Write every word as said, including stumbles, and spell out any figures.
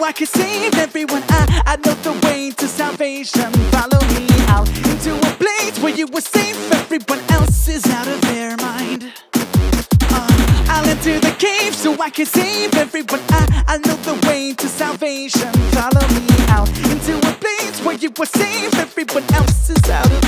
I can save everyone. I, I know the way to salvation. Follow me out into a place where you were safe. Everyone else is out of their mind. uh, I'll enter the cave so I can save everyone. I, I know the way to salvation. Follow me out into a place where you were safe. Everyone else is out of